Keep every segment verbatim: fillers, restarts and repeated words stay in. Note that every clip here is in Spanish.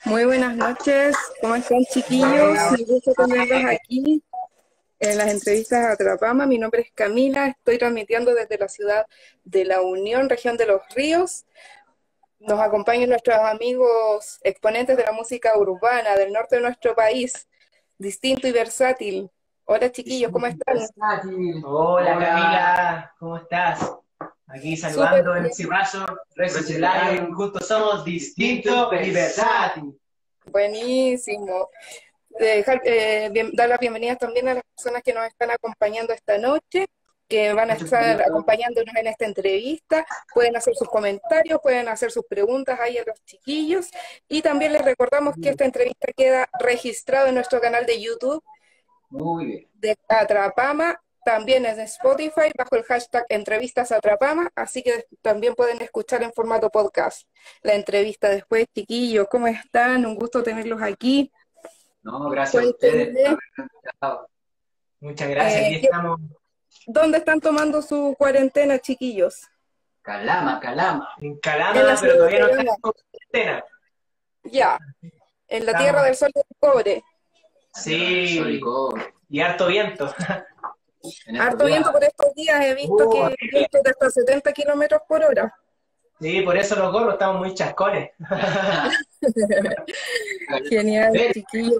Muy buenas noches, ¿cómo están chiquillos? Me gusta tenerlos aquí en las entrevistas a Atrapama. Mi nombre es Camila, estoy transmitiendo desde la ciudad de La Unión, región de Los Ríos. Nos acompañan nuestros amigos exponentes de la música urbana del norte de nuestro país, distinto y versátil. Hola chiquillos, ¿cómo están? Versátil. Hola Camila, ¿cómo estás? Aquí saludando en Cirrazor, Resident Lion, juntos somos distinto y versátil. Buenísimo. Dejar, eh, bien, dar las bienvenidas también a las personas que nos están acompañando esta noche, que van a estar acompañándonos en esta entrevista. Pueden hacer sus comentarios, pueden hacer sus preguntas ahí a los chiquillos. Y también les recordamos que esta entrevista queda registrada en nuestro canal de YouTube. Muy bien. De Atrapama, también es de Spotify, bajo el hashtag Entrevistas Atrapama, así que también pueden escuchar en formato podcast la entrevista después. Chiquillos, ¿cómo están? Un gusto tenerlos aquí. No, gracias a ustedes. Muchas gracias, aquí eh, estamos. ¿Dónde están tomando su cuarentena, chiquillos? Calama, Calama. En Calama, en la pero todavía no ciudad. estamos en cuarentena. Ya, en la Estamos. tierra del sol y del cobre. Sí, sol y cobre. Y harto viento. Harto viento por estos días, he visto Uh, que viento de hasta setenta kilómetros por hora. Sí, por eso los gorros estamos muy chascones. Genial, chiquillos.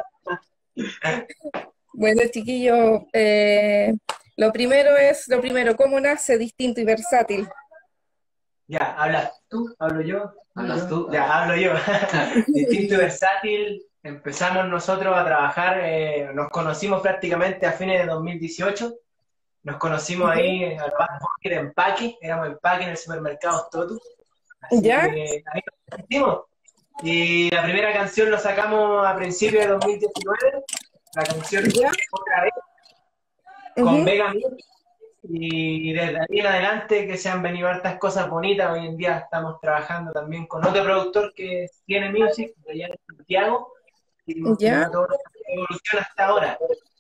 Bueno, chiquillos, eh, lo primero es, lo primero, ¿cómo nace distinto y versátil? Ya, hablas tú, hablo yo. Hablas tú. Ya, hablo yo. Distinto y versátil. Empezamos nosotros a trabajar, eh, nos conocimos prácticamente a fines de dos mil dieciocho. Nos conocimos ahí al Backburger de Empaque, éramos Empaque en el supermercado Totu. Así ¿Ya? que ahí nos conocimos. Y la primera canción lo sacamos a principios de dos mil diecinueve. La canción ¿Ya? Otra Vez, con Uh-huh. Vega Music. Y desde ahí en adelante que se han venido hartas cosas bonitas. Hoy en día estamos trabajando también con otro productor que tiene Music, de allá en Santiago. Y hemos ¿Ya? tenido toda la evolución hasta ahora.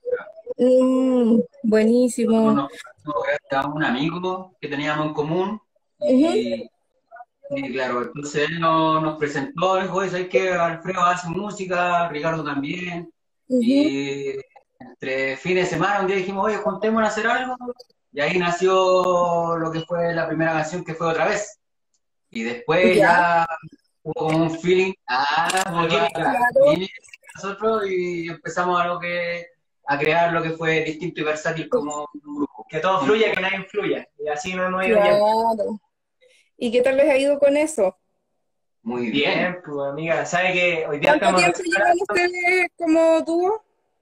Mm, buenísimo. Nos conocimos a un amigo que teníamos en común y, Uh-huh. y claro, entonces él nos, nos presentó, dijo, oye, ¿sabes qué? Alfredo hace música, Ricardo también, Uh-huh. y entre fines de semana un día dijimos, oye, juntémonos a hacer algo, y ahí nació lo que fue la primera canción, que fue Otra Vez, y después ¿Ya? ya hubo como un feeling, ah, Como claro, Claro. nosotros y empezamos a lo que a crear lo que fue distinto y versátil como un grupo. Que todo fluya, que nadie influya. Y así nos hemos ido yendo. Claro. ¿Y qué tal les ha ido con eso? Muy bien. Bien, pues amiga, ¿sabe que hoy día ¿Cuánto estamos tiempo llevan recuperando? ustedes como dúo?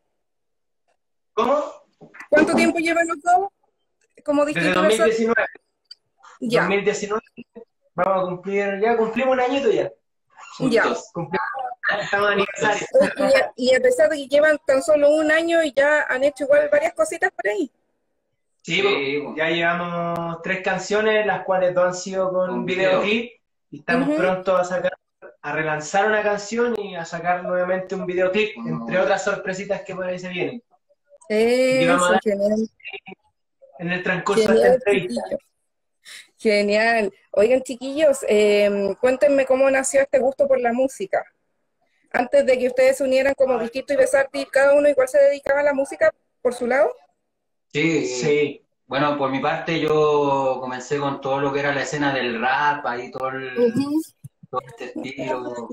¿Cómo? ¿Cuánto tiempo llevan los dos como Desde distinto y dos mil versátil? diecinueve. Ya, dos mil diecinueve vamos a cumplir, ya cumplimos un añito ya. ya. Juntos. Cumplimos, estamos de aniversario. Y a, y a pesar de que llevan tan solo un año y ya han hecho igual varias cositas por ahí. Sí, Sí, pues, ya llevamos tres canciones, las cuales dos han sido con Con videoclip. Y estamos Ujú. pronto a sacar, a relanzar una canción y a sacar nuevamente un videoclip, Oh. entre otras sorpresitas que por ahí se vienen. Y vamos a Eso, dar genial. en el transcurso de esta Genial, entrevista. chiquillos. Genial. Oigan, chiquillos, eh, cuéntenme cómo nació este gusto por la música. Antes de que ustedes se unieran como distinto y versátil, ¿cada uno igual se dedicaba a la música por su lado? Sí, Sí. bueno, por mi parte yo comencé con todo lo que era la escena del rap, ahí todo, el, Ujú. todo este estilo,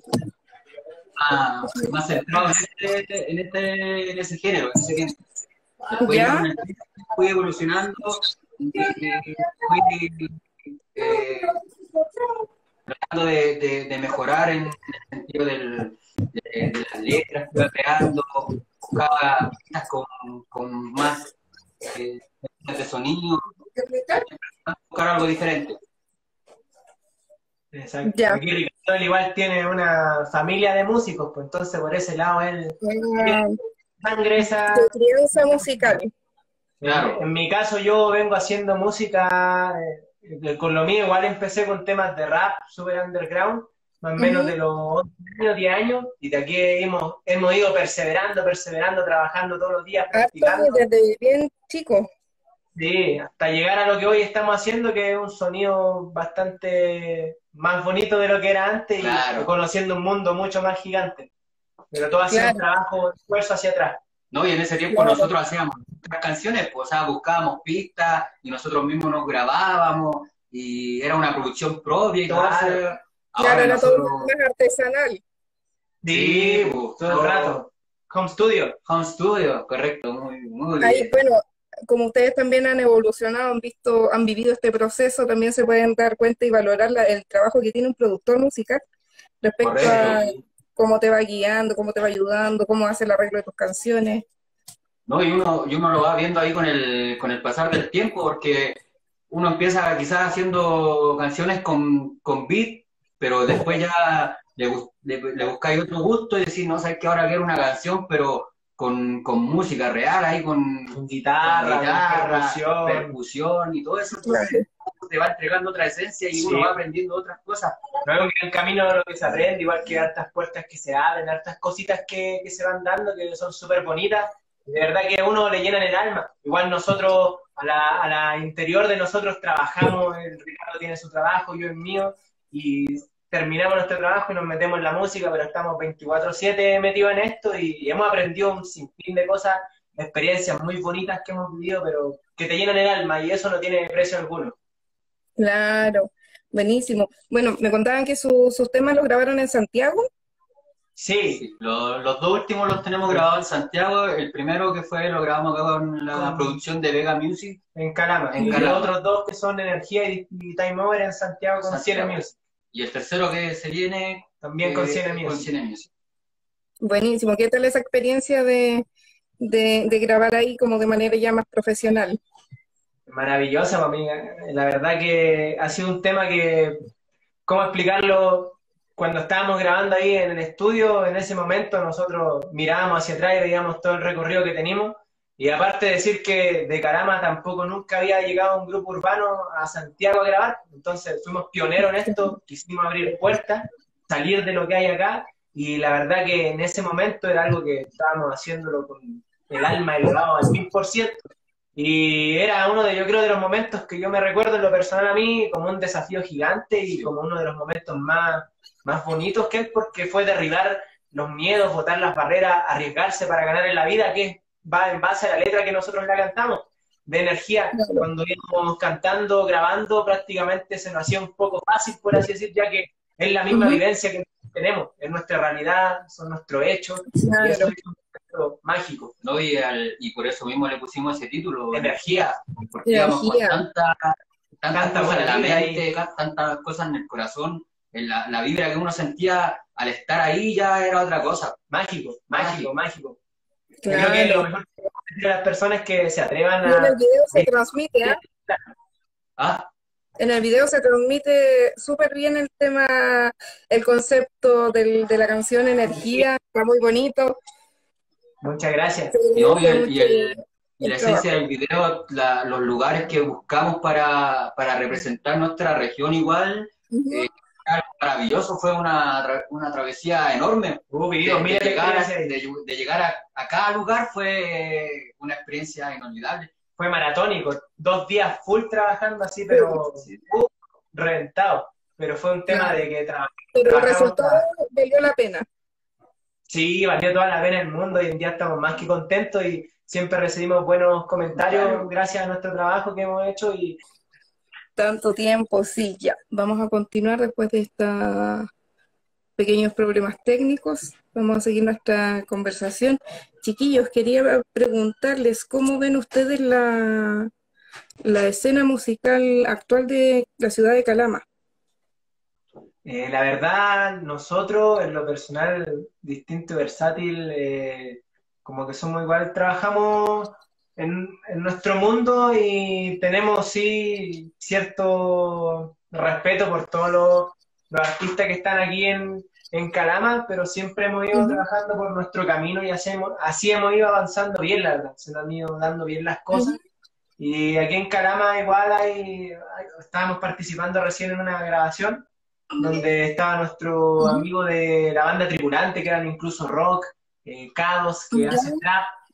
más, más centrado en, este, en, este, en ese género, en ese tiempo. Después ya ¿Ya? con el tiempo fui evolucionando y, y fui eh, tratando de, de, de mejorar en, en el sentido del, de, de las letras que iba creando, buscaba pistas con, con más eh, de sonido, buscar algo diferente. Exacto. Ya. Aquí Ricardo al igual tiene una familia de músicos, pues entonces por ese lado él Ah, sangre esa. de crianza musical. Claro. En mi caso yo vengo haciendo música, eh, con lo mío igual empecé con temas de rap super underground, más o menos Ujú. de los once años, diez años, y de aquí hemos, hemos ido perseverando, perseverando, trabajando todos los días, Harto practicando. desde bien chico. Sí, hasta llegar a lo que hoy estamos haciendo, que es un sonido bastante más bonito de lo que era antes Claro. y conociendo un mundo mucho más gigante. Pero todo ha sido un Claro, trabajo, esfuerzo hacia atrás. ¿No? Y en ese tiempo claro. nosotros hacíamos nuestras canciones, pues, o sea, buscábamos pistas y nosotros mismos nos grabábamos y era una producción propia y todo eso. Claro. Claro, Ahora era todo nosotros, más artesanal. Sí, sí, pues, todo el todo rato. Home studio. home studio, correcto, muy, muy Ahí, bien. bueno, como ustedes también han evolucionado, han visto, han vivido este proceso, también se pueden dar cuenta y valorar la- el trabajo que tiene un productor musical respecto a Correcto. cómo te va guiando, cómo te va ayudando, cómo hace el arreglo de tus canciones. ¿No? Y uno, y uno lo va viendo ahí con el, con el pasar del tiempo, porque uno empieza quizás haciendo canciones con, con beat, pero después ya le, bus- le, le buscáis otro gusto y decís, no, sabes que ahora quiero una canción, pero con, con música real, ahí con, Con con guitarra, con guitarra, percusión. percusión y todo eso, Claro. entonces te va entregando otra esencia y Sí. uno va aprendiendo otras cosas. No es un gran camino lo que se aprende, igual que hartas puertas que se abren, hartas cositas que, que se van dando, que son súper bonitas. De verdad que a uno le llenan el alma. Igual nosotros, a la, a la interior de nosotros trabajamos, el Ricardo tiene su trabajo, yo el mío, y terminamos nuestro trabajo y nos metemos en la música, pero estamos veinticuatro siete metidos en esto y hemos aprendido un sinfín de cosas, experiencias muy bonitas que hemos vivido, pero que te llenan el alma y eso no tiene precio alguno. Claro, buenísimo. Bueno, me contaban que su- sus temas los grabaron en Santiago. Sí, Sí, lo- los dos últimos los tenemos grabados en Santiago. El primero que fue lo grabamos acá con la Con- producción de Vega Music. en Calama. En Y Calama. los otros dos que son Energía y, y Time Over en Santiago con Santiago. Cielo Music. Y el tercero que se viene También eh, con Cielo con Music. Cine Music. Buenísimo. ¿Qué tal esa experiencia de, de, de grabar ahí como de manera ya más profesional? Maravillosa, para mí. La verdad que ha sido un tema que, ¿cómo explicarlo? Cuando estábamos grabando ahí en el estudio, en ese momento nosotros mirábamos hacia atrás y veíamos todo el recorrido que teníamos. Y aparte de decir que de Calama tampoco nunca había llegado un grupo urbano a Santiago a grabar, entonces fuimos pioneros en esto, quisimos abrir puertas, salir de lo que hay acá, y la verdad que en ese momento era algo que estábamos haciéndolo con el alma elevado al mil por ciento. Y era uno de, yo creo, de los momentos que yo me recuerdo en lo personal a mí como un desafío gigante y como uno de los momentos más, más bonitos que es porque fue derribar los miedos, botar las barreras, arriesgarse para ganar en la vida, que va en base a la letra que nosotros la cantamos, de Energía. Claro. Cuando íbamos cantando, grabando, prácticamente se nos hacía un poco fácil, por así decir, ya que es la misma Ujú. vivencia que tenemos, es nuestra realidad, son nuestros hechos, y Claro. eso es un momento mágico. ¿No? Y, al- y por eso mismo le pusimos ese título, Energía. porque íbamos con Energía. tanta, tantas Tanta cosas en la buena vibra mente, ca- tantas cosas en el corazón, en la, la vibra que uno sentía al estar ahí ya era otra cosa. Mágico, mágico, mágico. Yo Claro. creo que lo mejor que podemos decir a las personas que se atrevan Y en a... el video se transmite, ¿ah? Ah, En el video se transmite súper bien el tema, el concepto del- de la canción Energía, está muy bonito. Muchas gracias. Se y, no, y disfruta el- y el- mucho y la el esencia trabajo. del video, la- los lugares que buscamos para, para representar nuestra región igual, Ujú. eh, algo maravilloso, fue una, tra- una travesía enorme. Hubo De, vivido de miles de llegar, a, experiencias. de, de llegar a, a cada lugar fue una experiencia inolvidable. Fue maratónico, dos días full trabajando así, pero uh, reventado. Pero fue un tema de que trabajamos. Pero el trabajamos resultado a- valió la pena. Sí, valió toda la pena el mundo. Hoy en día estamos más que contentos y siempre recibimos buenos comentarios gracias a nuestro trabajo que hemos hecho. Y Tanto tiempo, sí, ya. Vamos a continuar después de estos pequeños problemas técnicos. Vamos a seguir nuestra conversación. Chiquillos, quería preguntarles cómo ven ustedes la, la escena musical actual de la ciudad de Calama. Eh, la verdad, nosotros, en lo personal, distinto y versátil, eh, como que somos igual, trabajamos en, en nuestro mundo y tenemos, sí, cierto respeto por todos los, los artistas que están aquí en, en Calama, pero siempre hemos ido Ujú. trabajando por nuestro camino y así hemos, así hemos ido avanzando bien, la verdad, se nos han ido dando bien las cosas. Ujú. Y aquí en Calama igual hay, hay- estábamos participando recién en una grabación donde estaba nuestro Ujú. amigo de la banda Tripulante, que eran incluso rock, eh, Kados, que Ya. hace trap,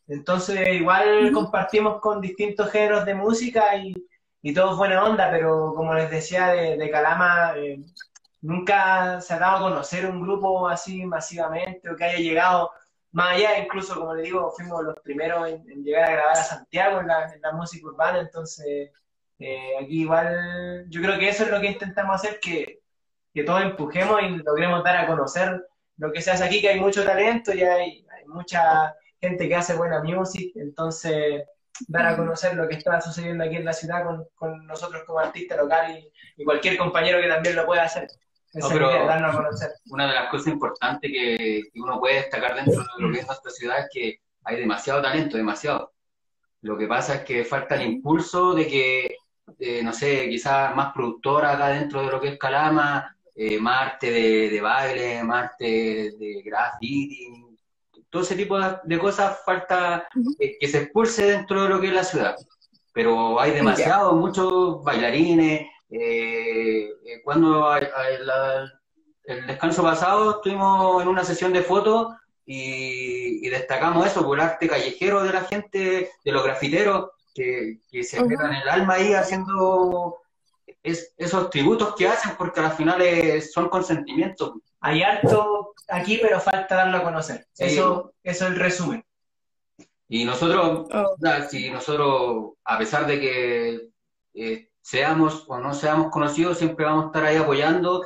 Entonces igual compartimos con distintos géneros de música y, y todo es buena onda, pero como les decía de, de Calama, eh, nunca se ha dado a conocer un grupo así masivamente o que haya llegado más allá. Incluso, como les digo, fuimos los primeros en, en llegar a grabar a Santiago en la, en la música urbana. Entonces eh, aquí igual yo creo que eso es lo que intentamos hacer, que, que todos empujemos y logremos dar a conocer lo que se hace aquí, que hay mucho talento y hay, hay mucha gente que hace buena music. Entonces dar a conocer lo que está sucediendo aquí en la ciudad con, con nosotros como artista local y, y cualquier compañero que también lo pueda hacer. No, pero darnos a conocer. Una de las cosas importantes que, que uno puede destacar dentro de lo que es nuestra ciudad es que hay demasiado talento, demasiado. Lo que pasa es que falta el impulso de que, eh, no sé, quizás más productora acá dentro de lo que es Calama, eh, más arte de, de baile, más arte de graffiti, todo ese tipo de cosas falta eh, que se expulse dentro de lo que es la ciudad. Pero hay demasiado, yeah. muchos bailarines. Eh, eh, cuando a, a la, el descanso pasado estuvimos en una sesión de fotos y, y destacamos eso por el arte callejero de la gente, de los grafiteros que, que se uh-huh. quedan el alma ahí haciendo es, esos tributos que hacen, porque al final es, son consentimientos. Hay harto aquí, pero falta darlo a conocer. Sí. Eso, eso es el resumen. Y nosotros, oh. si nosotros, a pesar de que eh, seamos o no seamos conocidos, siempre vamos a estar ahí apoyando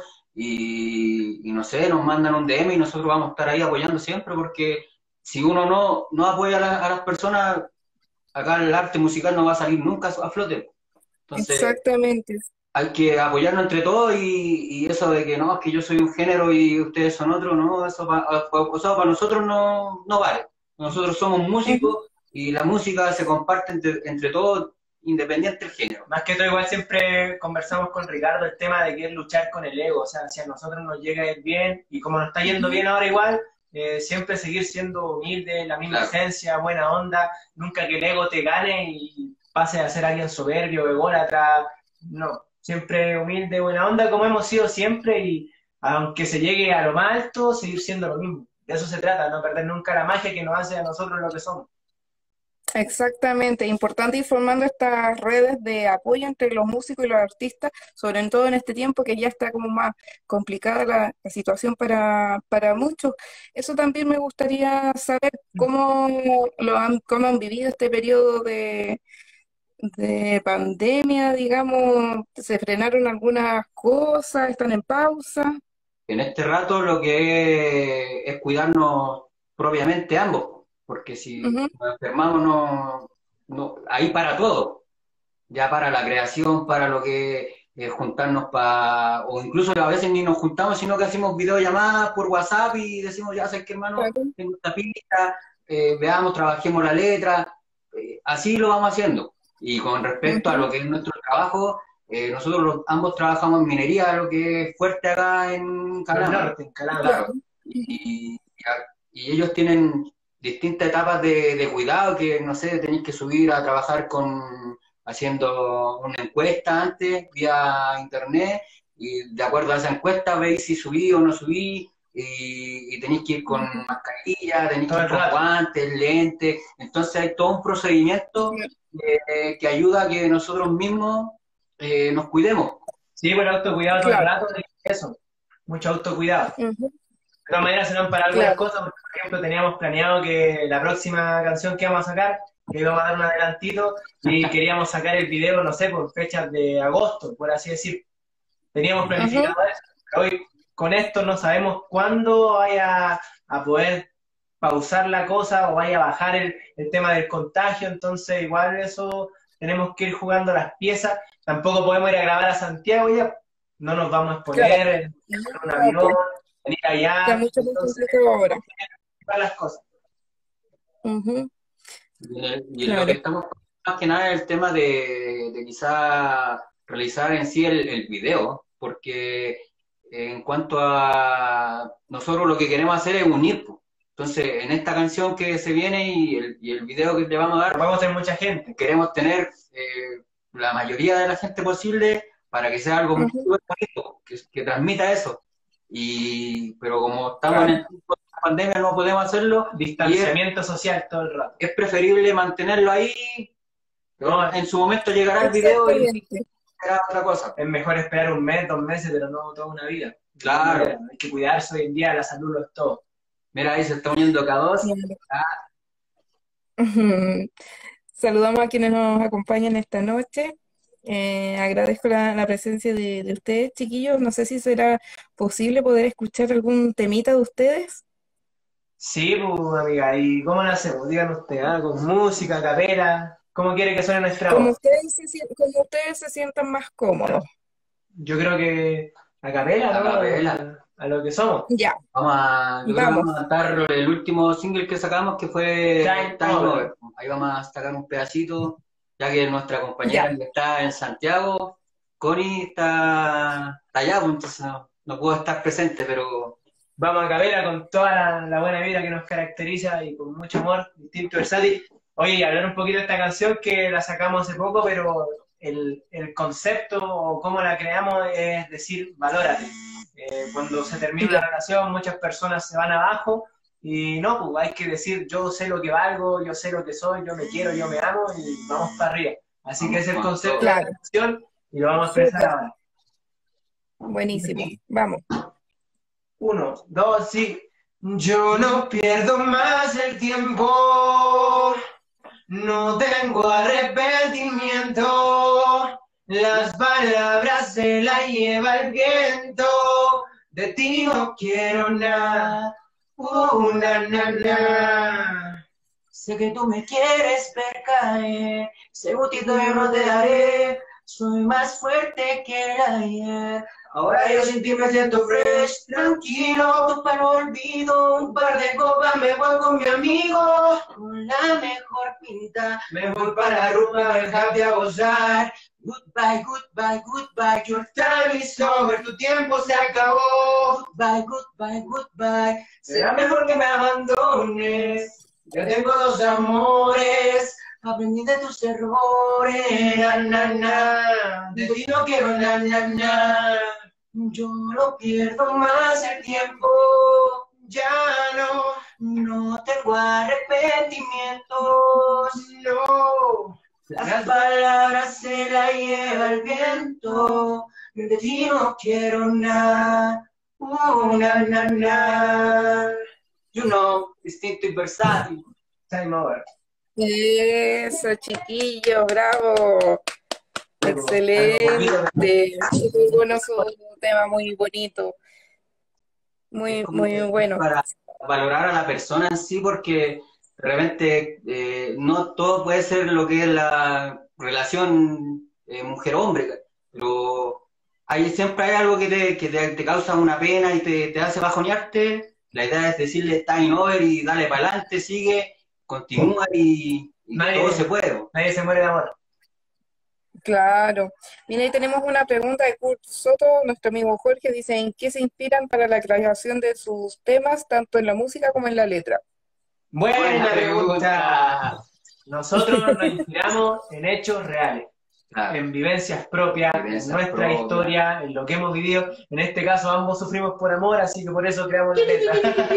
y, y no sé, nos mandan un D M y nosotros vamos a estar ahí apoyando siempre, porque si uno no, no apoya a, la, a las personas, acá el arte musical no va a salir nunca a flote. Entonces, exactamente. Hay que apoyarnos entre todos y, y eso de que no, es que yo soy un género y ustedes son otro, no, eso para para nosotros no, no vale. Nosotros somos músicos uh-huh. y la música se comparte entre, entre todos, independiente del género. Más que todo, igual siempre conversamos con Ricardo el tema de que es luchar con el ego, o sea, si a nosotros nos llega a ir bien, y como nos está yendo bien ahora igual, eh, siempre seguir siendo humilde, la misma claro. esencia, buena onda, nunca que el ego te gane y pase a ser alguien soberbio, ególatra, no, siempre humilde, buena onda, como hemos sido siempre, y aunque se llegue a lo más alto, seguir siendo lo mismo. De eso se trata, no perder nunca la magia que nos hace a nosotros lo que somos. Exactamente, importante ir formando estas redes de apoyo entre los músicos y los artistas, sobre todo en este tiempo que ya está como más complicada la, la situación para, para muchos. Eso también me gustaría saber cómo lo han, cómo han vivido este periodo de, de pandemia, digamos, se frenaron algunas cosas, están en pausa. En este rato lo que es, es cuidarnos propiamente ambos. Porque si uh-huh. nos enfermamos, no, no, ahí para todo, ya para la creación, para lo que eh, juntarnos para, o incluso a veces ni nos juntamos, sino que hacemos videollamadas por WhatsApp y decimos, ya sé que hermano, uh-huh. tengo esta pista, eh, veamos, trabajemos la letra, eh, así lo vamos haciendo. Y con respecto uh-huh. a lo que es nuestro trabajo, eh, nosotros los, ambos trabajamos en minería, lo que es fuerte acá en Calama. En Calama. Claro. Y, y, y ellos tienen distintas etapas de, de cuidado, que no sé, tenéis que subir a trabajar con haciendo una encuesta antes vía internet, y de acuerdo a esa encuesta veis si subí o no subí, y, y tenéis que ir con mascarilla, tenéis que ir con guantes, lentes. Entonces hay todo un procedimiento eh, que ayuda a que nosotros mismos eh, nos cuidemos. Sí, bueno, autocuidado todo el rato, eso, mucho autocuidado. Uh-huh. De todas maneras se nos han parado algunas claro. cosas, porque, por ejemplo, teníamos planeado que la próxima canción que vamos a sacar, que íbamos a dar un adelantito, y queríamos sacar el video, no sé, por fechas de agosto, por así decir. Teníamos planificado uh-huh. eso, pero hoy con esto no sabemos cuándo vaya a poder pausar la cosa o vaya a bajar el, el tema del contagio, entonces igual eso tenemos que ir jugando las piezas. Tampoco podemos ir a grabar a Santiago ya, no nos vamos a exponer claro. en un avión. Venir allá, está mucho entonces, ahora. Para las cosas. Uh-huh. Y, y claro. Lo que estamos más que nada es el tema de, de quizá realizar en sí el, el video, porque en cuanto a nosotros lo que queremos hacer es unir. Entonces, en esta canción que se viene y el, y el video que le vamos a dar, vamos a tener mucha gente. Queremos tener eh, la mayoría de la gente posible para que sea algo uh-huh. muy bonito, que, que transmita eso. Y, pero como estamos claro. en el tiempo de la pandemia no podemos hacerlo. Distanciamiento es, social todo el rato. Es preferible mantenerlo ahí. No, en su momento llegará el video y será otra cosa. Es mejor esperar un mes, dos meses, pero no toda una vida. Claro. Hay que cuidarse hoy en día, la salud lo es todo. Mira, ahí se está uniendo K dos. Ah. Saludamos a quienes nos acompañan esta noche. Eh, agradezco la, la presencia de, de ustedes, chiquillos. No sé si será posible poder escuchar algún temita de ustedes. Sí, pues, amiga. ¿Y cómo lo hacemos? Díganos ustedes, ¿ah? ¿Con música, capela? ¿Cómo quiere que suene nuestra Como voz? ustedes se, como ustedes se sientan más cómodos. Yo creo que a capela, ¿no? A capela. A, a lo que somos. Ya. Vamos a, yo creo que vamos a cantar el último single que sacamos, que fue Time Time Over. Over. Ahí vamos a sacar un pedacito, ya que nuestra compañera Ya. que está en Santiago, Connie, está, está allá, pues, entonces no, no pudo estar presente, pero Vamos a capela con toda la, la buena vida que nos caracteriza y con mucho amor, distinto, versátil. Oye, y hablar un poquito de esta canción que la sacamos hace poco, pero el, el concepto o cómo la creamos es decir, valórate. Eh, cuando se termina la relación, muchas personas se van abajo y no, pues hay que decir, yo sé lo que valgo, yo sé lo que soy, yo me quiero, yo me amo y vamos para arriba. Así que ese es el concepto Claro. de la canción y lo vamos a expresar Súper. ahora. Buenísimo. Vamos. Uno, dos, sí. Yo no pierdo más el tiempo, no tengo arrepentimiento, las palabras se las lleva el viento, de ti no quiero nada, uh, na, na, na. Sé que tú me quieres ver caer, ese gustito yo no te daré, soy más fuerte que el ayer. Ahora yo sin ti me siento fresh, tranquilo, para no olvido, un par de copas me voy con mi amigo, con la mejor pinta, me voy para Aruba, déjate a gozar. Goodbye, goodbye, goodbye, your time is over, tu tiempo se acabó. Goodbye, goodbye, goodbye, será mejor que me abandones, yo tengo dos amores. Aprendí de tus errores, na, na, na. De ti no quiero na, na, na. Yo no pierdo más el tiempo, ya no, no tengo arrepentimientos, no. Las palabras se las lleva el viento, de ti no quiero nada, uh, na, na, na. You know, distinto y versátil. Time over. Eso, chiquillos, bravo. Excelente. Muy bueno su tema, muy bonito. Muy, muy bueno. Para valorar a la persona en sí, porque realmente eh, no todo puede ser lo que es la relación eh, mujer-hombre, pero hay, siempre hay algo que te, que te, te causa una pena y te, te hace bajonearte. La idea es decirle time over y dale para adelante, sigue, continúa y, y nadie, todo se puede. Nadie se muere de amor. Claro. Mira, ahí tenemos una pregunta de Kurt Soto, nuestro amigo Jorge, dice, ¿en qué se inspiran para la creación de sus temas, tanto en la música como en la letra? Buena, Buena pregunta. Nosotros nos inspiramos en hechos reales, claro, en vivencias propias, vivencias en nuestra propias. historia, en lo que hemos vivido. En este caso ambos sufrimos por amor, así que por eso creamos la letra.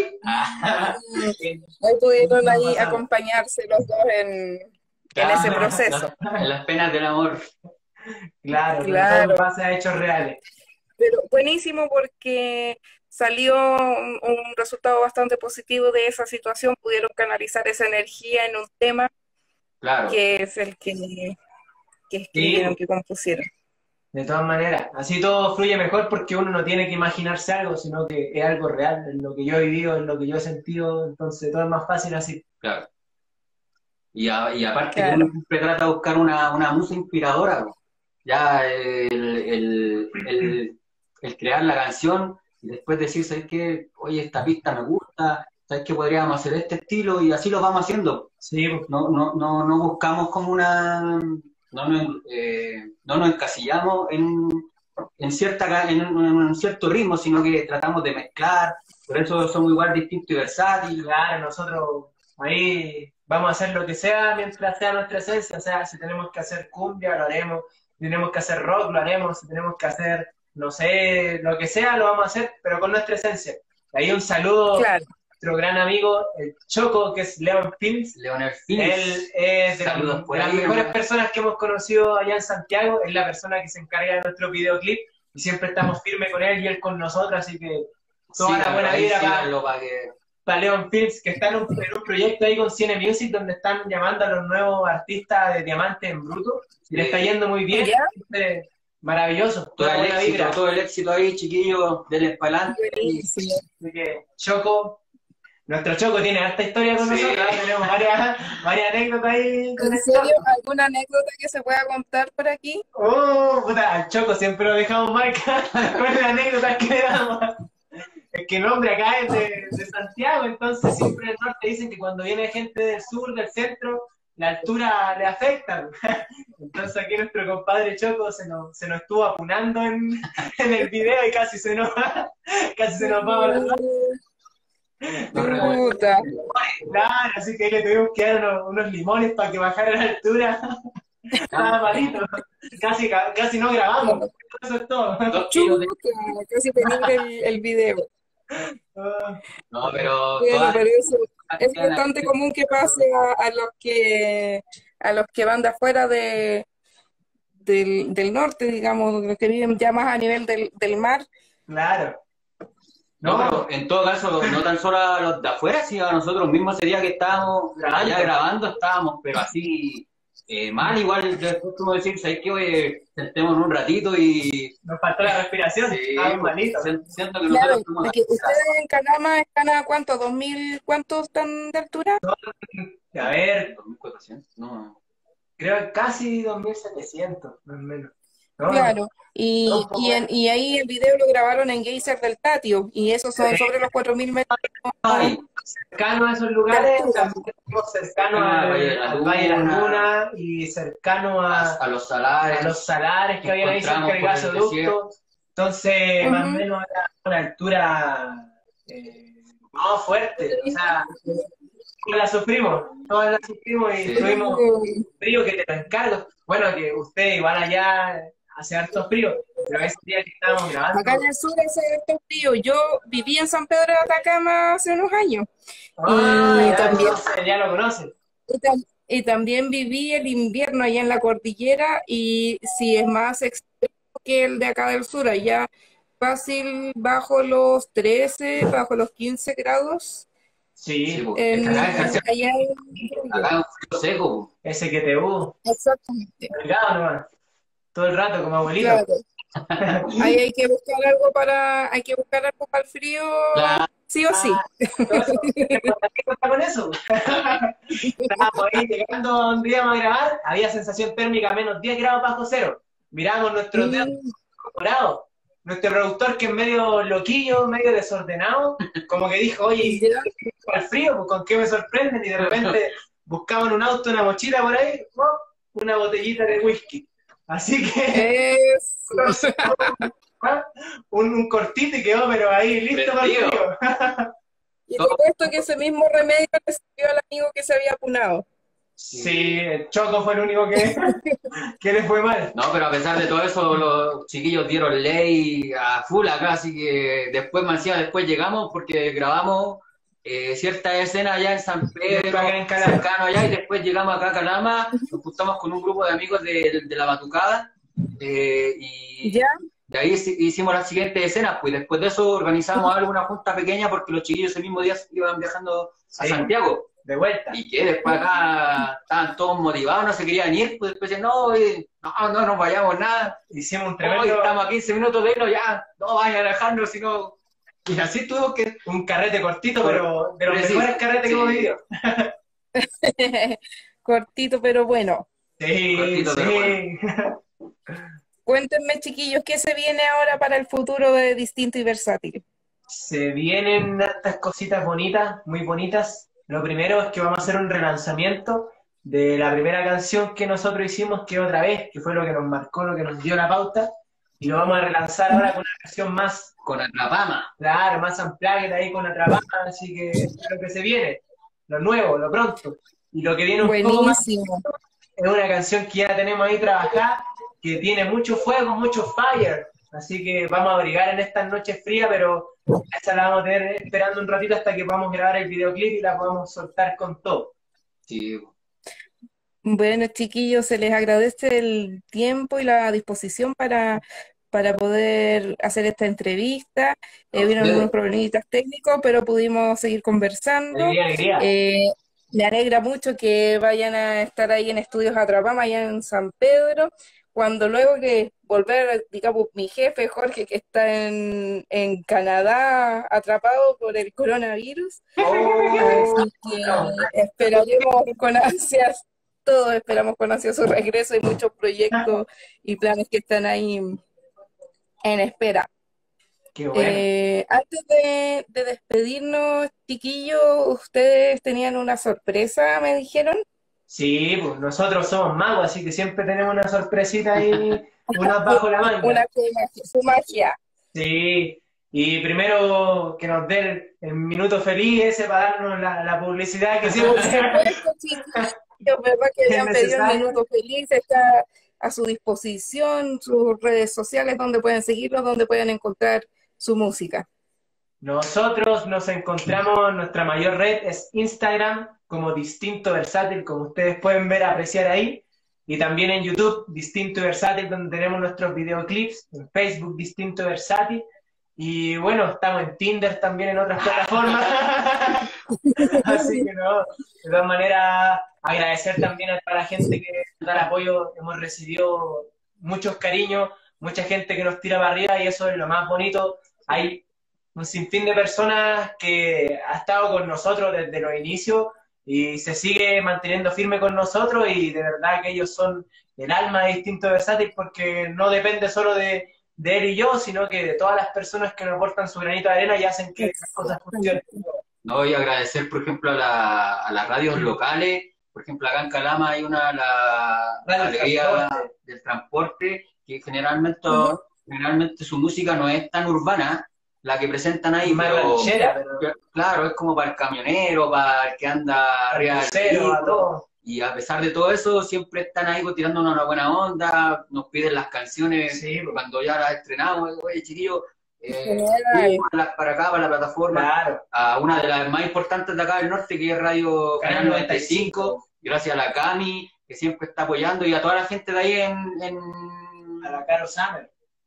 Hoy pudieron ahí acompañarse los dos en... en ese proceso. En las penas del amor. Claro, claro. Todo pasa a hechos reales. Pero buenísimo porque salió un, un resultado bastante positivo de esa situación, pudieron canalizar esa energía en un tema, claro, que es el que, que escribieron, sí, que compusieron. De todas maneras, así todo fluye mejor porque uno no tiene que imaginarse algo, sino que es algo real, en lo que yo he vivido, en lo que yo he sentido, entonces todo es más fácil así. Claro. Y, a, y aparte, claro, que uno siempre trata de buscar una, una musa inspiradora, ¿no? Ya el, el, el, el crear la canción y después decir, ¿sabes qué? Oye, esta pista me gusta, ¿sabes qué? Podríamos hacer este estilo y así lo vamos haciendo. Sí. No, no, no, no buscamos como una... No nos, eh, no nos encasillamos en, en, cierta, en, en un cierto ritmo, sino que tratamos de mezclar. Por eso somos igual distintos y versátiles. Claro, nosotros ahí... vamos a hacer lo que sea mientras sea nuestra esencia, o sea, si tenemos que hacer cumbia, lo haremos, si tenemos que hacer rock, lo haremos, si tenemos que hacer, no sé, lo que sea, lo vamos a hacer, pero con nuestra esencia. Ahí un saludo, claro, nuestro gran amigo, el Choco, que es Leon Films. Leonel Films. Él es de, la, de las ahí, mejores hermano. personas que hemos conocido allá en Santiago, es la persona que se encarga de nuestro videoclip y siempre estamos firmes con él y él con nosotros, así que toda sí, la buena vida para, para, que... para Leon Films, que está en un, en un proyecto ahí con Cine Music donde están llamando a los nuevos artistas de Diamante en Bruto, y sí. le está yendo muy bien. Siempre, maravilloso, todo el éxito, vibra. todo el éxito ahí, chiquillos, del espalante. Sí. Así que, Choco, nuestro Choco tiene harta historia con sí. nosotros, tenemos varias, varias anécdotas ahí. ¿En serio? ¿Alguna anécdota que se pueda contar por aquí? Oh, puta, al Choco siempre lo dejamos marcar con las anécdotas que le damos. Es que el nombre acá es de, de Santiago, entonces siempre en el norte dicen que cuando viene gente del sur, del centro, la altura le afecta. Entonces aquí nuestro compadre Choco se nos, se nos estuvo apunando en, en el video y casi se nos va, casi se nos va a la puta. Claro, así que ahí le tuvimos que dar unos, unos limones para que bajara la altura. Estaba malito. Casi, casi no grabamos. Eso es todo. Chuta, casi tenía el, el video. No, pero, bueno, pero eso es bastante común que pase a, a los que a los que van de afuera de del, del norte, digamos, los que viven ya más a nivel del, del mar. Claro. No, pero en todo caso, no tan solo a los de afuera, sino a nosotros mismos ese día que estábamos grabando, ya grabando estábamos, pero así eh, mal, igual después como decir, ¿sabes qué? Oye, sentémonos un ratito y... Nos faltó la respiración, sí, estábamos malitos. Siento que claro, nosotros que ustedes en Calama están a ¿cuánto? ¿dos mil? ¿Cuántos están de altura? A ver... dos mil cuatrocientos, no... Creo que casi dos mil setecientos, más o menos. No, claro, y, no, y, en, y ahí el video lo grabaron en Geyser del Tatio, y esos son sobre los cuatro mil metros. Ay, cercano a esos lugares, también cercano al, al Valle de la Luna y cercano a, a los salares, a los salares que había ahí cerca del gasoducto. Entonces, uh-huh. más o menos a una altura eh, no fuerte, o sea, todas la sufrimos, todas la sufrimos y sí. tuvimos frío que te lo encargo. Bueno, que usted igual allá hace harto frío, pero ese día que estábamos grabando... Acá en el sur hace harto frío. Yo viví en San Pedro de Atacama hace unos años. Ah, y ya, también, ya lo conocen. Y, tam y también viví el invierno allá en la cordillera, y sí es más extremo que el de acá del sur. Allá fácil bajo los trece, bajo los quince grados. Sí, en, acá es allá en, acá es un frío seco. Ese que te hubo. Exactamente. Delgado nomás. Todo el rato como abuelito. Claro. Ahí hay que buscar algo para, hay que buscar algo para el frío, claro. sí o sí. ¿Qué pasa con eso? Estábamos ahí llegando un día a grabar, había sensación térmica menos diez grados bajo cero. Miramos nuestro dedo incorporado. Nuestro productor, que es medio loquillo, medio desordenado, como que dijo, oye, para el frío, pues, ¿con qué me sorprenden? Y de repente buscaban un auto, una mochila por ahí, oh, una botellita de whisky. Así que un, un cortito y quedó, pero ahí listo para el frío. Y te cuento que ese mismo remedio le sirvió al amigo que se había apunado. Sí, el Choco fue el único que, que le fue mal. No, pero a pesar de todo eso, los chiquillos dieron ley a full acá, así que después, más encima, después llegamos porque grabamos eh, cierta escena allá en San Pedro, en cercano allá, y después llegamos acá a Calama, nos juntamos con un grupo de amigos de, de la Batucada, eh, y ¿ya? de ahí hicimos las siguientes escenas, pues después de eso organizamos alguna junta pequeña porque los chiquillos ese mismo día iban viajando a sí. Santiago. De vuelta. Y que después acá estaban todos motivados, no se querían ir, pues después decían, no, no, no nos vayamos nada. Hicimos un tremendo... Hoy estamos a quince minutos de irnos, ya, no vayan a dejarnos, sino... Y así tuvo que... Un carrete cortito, pero de los pero mejores sí, carretes sí. que hemos vivido. Cortito, pero bueno. Sí, cortito, sí. Pero bueno. Cuéntenme, chiquillos, ¿qué se viene ahora para el futuro de Distinto y Versátil? Se vienen estas cositas bonitas, muy bonitas. Lo primero es que vamos a hacer un relanzamiento de la primera canción que nosotros hicimos, que otra vez, que fue lo que nos marcó, lo que nos dio la pauta, y lo vamos a relanzar ahora con una canción más... Con Atrapama. Claro, más unplugged ahí con Atrapama, así que es lo que se viene, lo nuevo, lo pronto. Y lo que viene un Buenísimo. poco más es una canción que ya tenemos ahí trabajada, que tiene mucho fuego, mucho fire, así que vamos a abrigar en estas noches frías, pero esa la vamos a tener esperando un ratito hasta que podamos grabar el videoclip y la podamos soltar con todo. Sí. Bueno, chiquillos, se les agradece el tiempo y la disposición para, para poder hacer esta entrevista. Eh, hubieron algunos problemitas técnicos, pero pudimos seguir conversando. Alegría, alegría. Eh, me alegra mucho que vayan a estar ahí en Estudios Atrapama, allá en San Pedro, cuando luego que volver, digamos, mi jefe Jorge, que está en, en Canadá atrapado por el coronavirus. Oh, Así que esperaremos con ansias, todos esperamos con ansias su regreso y muchos proyectos y planes que están ahí en espera. qué bueno. Eh, antes de, de despedirnos, chiquillos, ustedes tenían una sorpresa, me dijeron. Sí, pues nosotros somos magos, así que siempre tenemos una sorpresita ahí, una bajo la manga. Una que magia, su magia. Sí, y primero que nos dé el, el minuto feliz ese para darnos la, la publicidad que siempre Por supuesto, chiquillos, verdad que Es hayan pedido el necesario. minuto feliz, está a su disposición, sus redes sociales donde pueden seguirlos, donde pueden encontrar su música. Nosotros nos encontramos, nuestra mayor red es Instagram, como Distinto Versátil, como ustedes pueden ver, apreciar ahí, y también en YouTube, Distinto Versátil, donde tenemos nuestros videoclips, en Facebook, Distinto Versátil, y bueno, estamos en Tinder también, en otras plataformas, así que no, de todas maneras, agradecer también a toda la gente que nos da el apoyo, hemos recibido muchos cariños, mucha gente que nos tira para arriba, y eso es lo más bonito. Hay un sinfín de personas que ha estado con nosotros desde los inicios y se sigue manteniendo firme con nosotros, y de verdad que ellos son el alma de Distinto Versátil, porque no depende solo de, de él y yo, sino que de todas las personas que nos aportan su granito de arena y hacen que las cosas funcionen. No, y agradecer, por ejemplo, a, la, a las radios locales. Por ejemplo, acá en Calama hay una, la, Radio la alegría Transporte. del transporte, que generalmente, generalmente su música no es tan urbana, la que presentan ahí, Más pero, ranchera, pero- pero, claro, es como para el camionero, para el que anda arriba del Cero, a vehículo. todo. Y a pesar de todo eso, siempre están ahí pues, tirándonos una buena onda, nos piden las canciones Sí, pues. cuando ya las estrenamos. Oye, chiquillos, eh, Genial. para, para acá, para la plataforma, Claro. a una de las más importantes de acá del norte, que es Radio Canal Canal noventa y cinco, gracias a la Cami, que siempre está apoyando, y a toda la gente de ahí en, en, A la Caro Summer,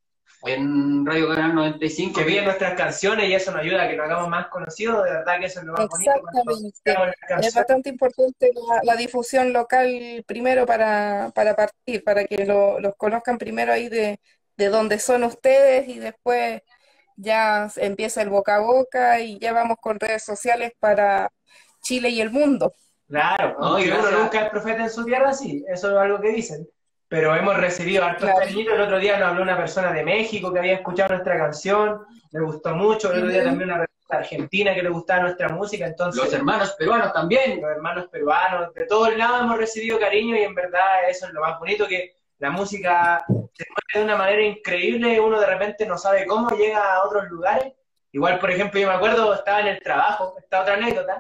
en Radio Canal noventa y cinco. que piden nuestras canciones y eso nos ayuda a que nos hagamos más conocidos. De verdad que eso es lo más bonito. cuando Exactamente. hagamos las Es canciones. bastante importante la, la difusión local primero para, para partir, para que lo- los conozcan primero ahí de, de dónde son ustedes y después ya se empieza el boca a boca y ya vamos con redes sociales para Chile y el mundo. Claro, No, aunque y uno gracias. nunca es profeta en su tierra, sí, eso es algo que dicen. Pero hemos recibido hartos Claro. cariñitos. El otro día nos habló una persona de México que había escuchado nuestra canción, le gustó mucho. El otro día Ujú. también una persona de Argentina que le gustaba nuestra música. Entonces, Los hermanos peruanos también. los hermanos peruanos, de todos lados hemos recibido cariño, y en verdad eso es lo más bonito, que la música se mueve de una manera increíble. Uno de repente no sabe cómo llega a otros lugares. Igual, por ejemplo, yo me acuerdo, estaba en el trabajo, esta otra anécdota,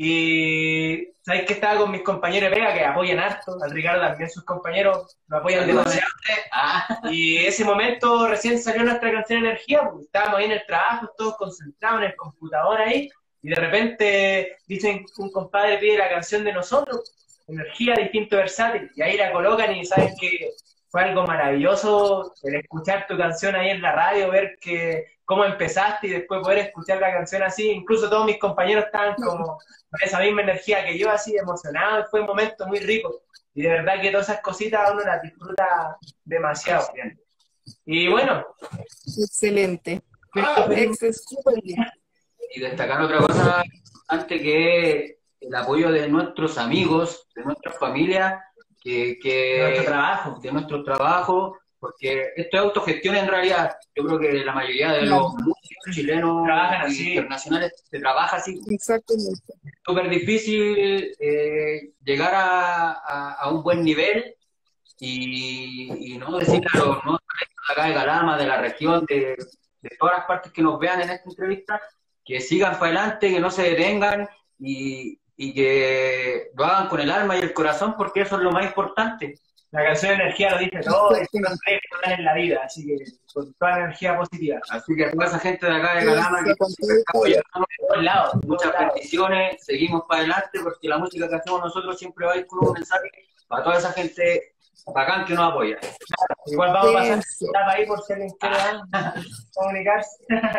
y sabéis que estaba con mis compañeros de pega que apoyan harto, al Ricardo también sus compañeros lo apoyan demasiado. Ah, Y ese momento recién salió nuestra canción Energía, pues estábamos ahí en el trabajo, todos concentrados en el computador ahí, y de repente dicen que un compadre pide la canción de nosotros, Energía, Distinto Versátil, y ahí la colocan, y saben que fue algo maravilloso el escuchar tu canción ahí en la radio, ver que cómo empezaste y después poder escuchar la canción así. Incluso todos mis compañeros estaban como con esa misma energía que yo, así emocionados. Fue un momento muy rico, y de verdad que todas esas cositas uno las disfruta demasiado. Y bueno, Excelente. ah, Ex- súper bien. y destacar otra cosa antes, que es el apoyo de nuestros amigos, de nuestra familia, que, que nuestro trabajo. de nuestro trabajo, porque esto es autogestión en realidad. Yo creo que la mayoría de los músicos chilenos Trabajan y así. internacionales se trabaja así. Exactamente. Es súper difícil eh, llegar a, a, a un buen nivel y, y no decirle a los nuevos talentos de acá de Calama, de la región, de, de todas las partes que nos vean en esta entrevista, que sigan para adelante, que no se detengan y, y que lo hagan con el alma y el corazón, porque eso es lo más importante. La canción de energía lo dice todo, es que están en la vida, así que con toda la energía positiva. Así que a toda esa gente de acá de Calama que Eso, está apoyándonos, De todos lados, de muchas todos lados. bendiciones, seguimos para adelante porque la música que hacemos nosotros siempre va a ir con un mensaje para toda esa gente bacán que nos apoya. Igual vamos a pasar Eso. la etapa ahí por si alguien quiere ah, comunicarse.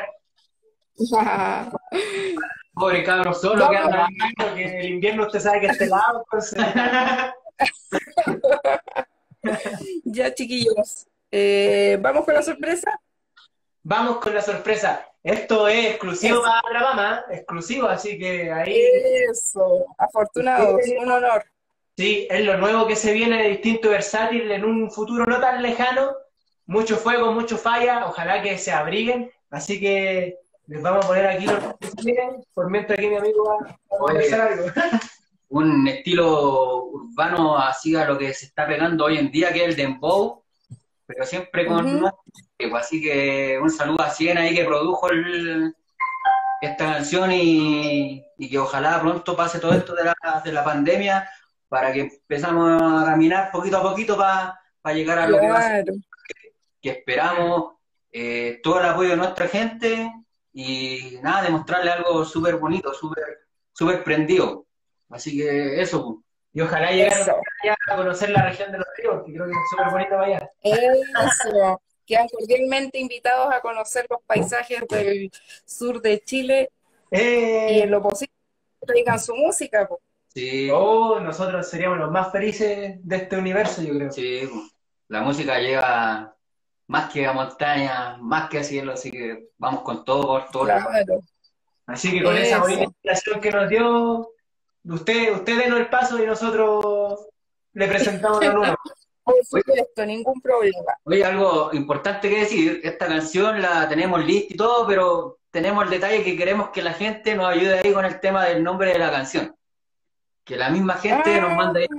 Pobre cabro solo que anda. Porque el invierno usted sabe que este lado, entonces. Ya, chiquillos, eh, ¿vamos con la sorpresa? Vamos con la sorpresa. Esto es exclusivo Eso. para Alabama, exclusivo, así que ahí Eso, afortunados, un honor. sí, es lo nuevo que se viene de Distinto y Versátil en un futuro no tan lejano. Mucho fuego, mucho falla, ojalá que se abriguen. Así que les vamos a poner aquí los que se miren, por mientras aquí mi amigo va a Oye. conversar algo. Un estilo urbano así a lo que se está pegando hoy en día, que es el dembow, pero siempre con Ujú. nuestro tiempo. Así que un saludo a Siena ahí que produjo el- esta canción y, y que ojalá pronto pase todo esto de la, de la pandemia para que empezamos a caminar poquito a poquito para llegar a lo que va a ser, Claro, que esperamos eh, todo el apoyo de nuestra gente y nada, demostrarle algo súper bonito, súper súper prendido. Así que eso. Y ojalá llegar eso, allá a conocer la región de los ríos, que creo que es súper bonito para allá. eso. Quedan cordialmente invitados a conocer los paisajes del sur de Chile y Eh, en lo posible traigan su música, po. Sí, oh, nosotros seríamos los más felices de este universo, yo creo. sí, la música llega más que a montaña, más que a cielo, así que vamos con todo por todos lados. Claro, Así que con esa bonita eso. invitación que nos dio, usted, usted denos el paso y nosotros le presentamos lo nuevo. Por Oye, supuesto, ningún problema. oye, algo importante que decir, esta canción la tenemos lista y todo, pero tenemos el detalle que queremos que la gente nos ayude ahí con el tema del nombre de la canción. Que la misma gente nos Ah, mande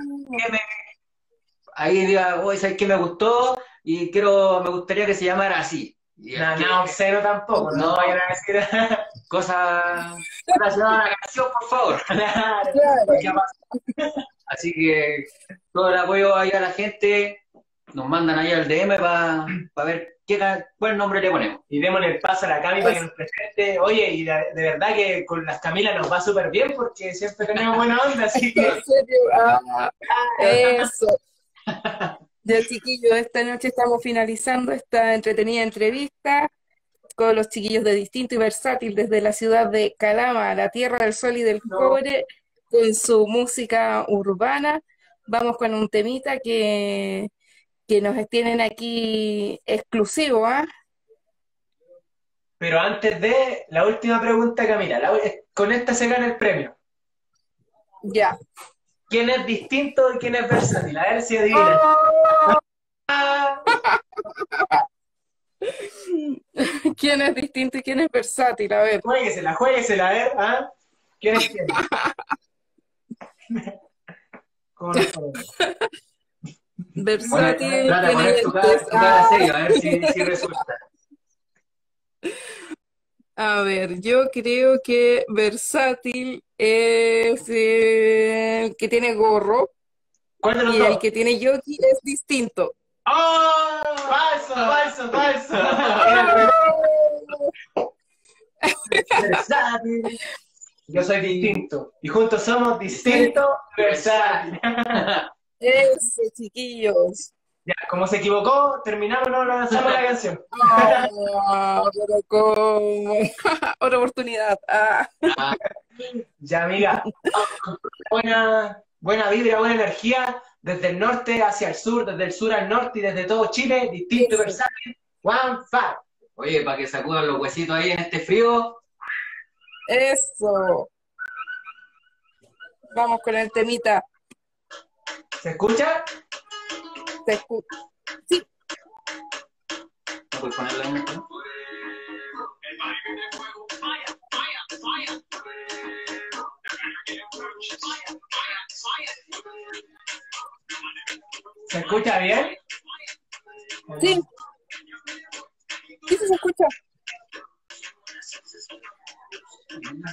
ahí diga, oye, ¿sabes qué me gustó? Y quiero, me gustaría que se llamara así. Y el Nada, que- nada obsceno tampoco, no, No. vayan a decir. Cosa relacionada a la canción, por favor. Claro, claro. ¿qué pasa? Así que todo el apoyo ahí a la gente, nos mandan ahí al D M para ver qué, ca- cuál nombre le ponemos. Y démosle el paso a la Cami para que nos presente. Oye, y de, de verdad que con las Camilas nos va súper bien porque siempre tenemos buena onda, así que. ¿En serio? Ah, eso. Ya, chiquillos, esta noche estamos finalizando esta entretenida entrevista con los chiquillos de Distinto y Versátil desde la ciudad de Calama, la tierra del sol y del No. cobre, con su música urbana. Vamos con un temita que, que nos tienen aquí exclusivo, ¿ah? Pero antes de la última pregunta, Camila, la- con esta se gana el premio. Ya. ¿Quién es distinto y quién es versátil? A ver si adivinan. ¡Oh! Ah, ¿Quién es distinto y quién es versátil? A ver. juéguesela, juéguesela, a ver. ¿Ah? ¿Quién es quién? ¿Cómo nos ponemos? Versátil Trata de tiene poner tu cara, dientes. tu cara Ah, seria, a ver si, si resulta. a ver, yo creo que versátil es el que tiene gorro ¿Cuál de los y el dos? que tiene jockey es distinto. ¡Oh! Falso, falso, falso. Era el versátil. Yo soy distinto. Y juntos somos distinto, versátil. Eso, chiquillos. Ya, como se equivocó, terminamos, no lanzamos la canción. Ah, pero ¿cómo? Otra oportunidad. Ah, Ya, amiga. Buena, buena vibra, buena energía. Desde el norte hacia el sur, desde el sur al norte y desde todo Chile, distinto y eso. versátil. One five. Oye, para que sacudan los huesitos ahí en este frío, Eso. Vamos con el temita. ¿Se escucha? ¿Se escu- ¿no puedes ponerla en esto? ¿Se escucha bien? Sí. Sí, sí se escucha.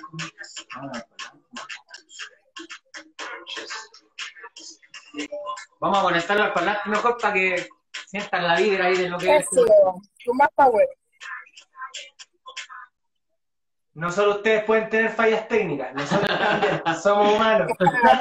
Ah, Vamos a conectarlo al parlante mejor para que sientan la vibra ahí de lo que es. Eso, con más power. No solo ustedes pueden tener fallas técnicas, nosotros también somos humanos.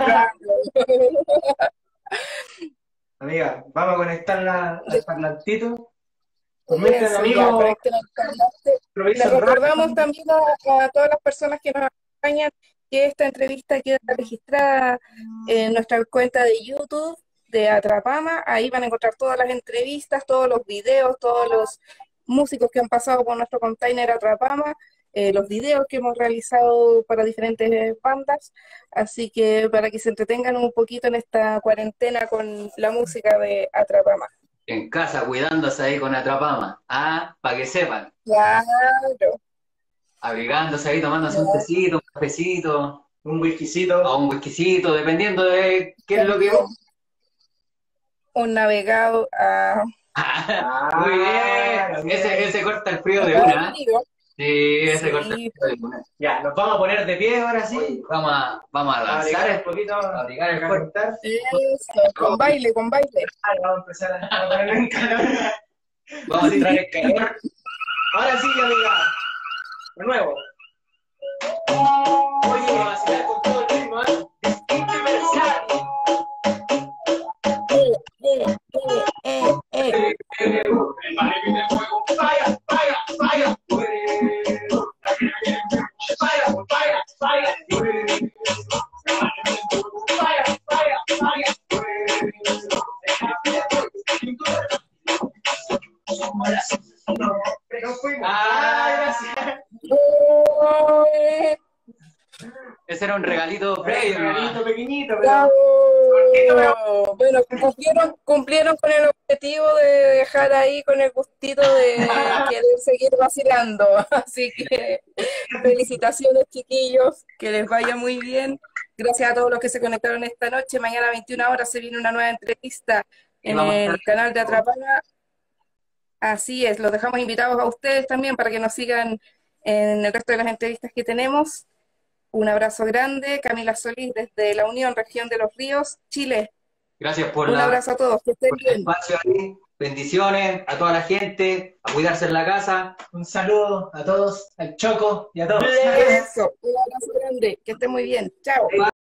Amiga, vamos a conectarla al parlantito. Comenten, Eso, amigos. ya, conecten al parlante. Les Improvisan recordamos rápido. también a, a todas las personas que nos acompañan que esta entrevista queda registrada en nuestra cuenta de YouTube de Atrapama. Ahí van a encontrar todas las entrevistas, todos los videos, todos los músicos que han pasado por nuestro container Atrapama, eh, los videos que hemos realizado para diferentes bandas. Así que para que se entretengan un poquito en esta cuarentena con la música de Atrapama. En casa, cuidándose ahí con Atrapama. Ah, para que sepan. Claro. Abrigándose ahí, tomándose un tecito, un cafecito, Un whiskycito. o un whiskycito, dependiendo de qué es lo que... Un navegado a... Muy bien. Ese, ese corta el frío de una. ¿Eh? Sí, ese Sí. corta el frío de una. Ya, nos vamos a poner de pie ahora sí. Vamos a, vamos a Abrigar lanzar un poquito, abrigar el a cuerpo. contar. Eso, con baile, con baile. Ah, vamos a empezar a ponerlo en calor. Vamos a entrar en calor. Ahora sí, amiga. De nuevo. Oye, vamos a vacilar con todo el ritmo, ¿eh? Distinto y versátil. Eh, eh, eh, eh. Vaya, vaya, vaya. Vaya, vaya, vaya. Vaya, vaya, vaya. Pero fuimos. Ah, gracias. Eh, ese era un regalito previo. Un regalito nomás. pequeñito, pero... bravo. Bueno, cumplieron, cumplieron con el objetivo de dejar ahí con el gustito de querer seguir vacilando. Así que felicitaciones, chiquillos, que les vaya muy bien. Gracias a todos los que se conectaron esta noche. Mañana a veintiuna horas se viene una nueva entrevista en Vamos a estar- el canal de Atrapama. Así es, los dejamos invitados a ustedes también para que nos sigan en el resto de las entrevistas que tenemos. Un abrazo grande, Camila Solís desde la Unión, Región de los Ríos, Chile. Gracias por, Un la, abrazo a todos, que estén por el bien. espacio ahí. Bendiciones a toda la gente, a cuidarse en la casa. Un saludo a todos, al Choco y a todos. Eso, un abrazo grande, que estén muy bien. Chao.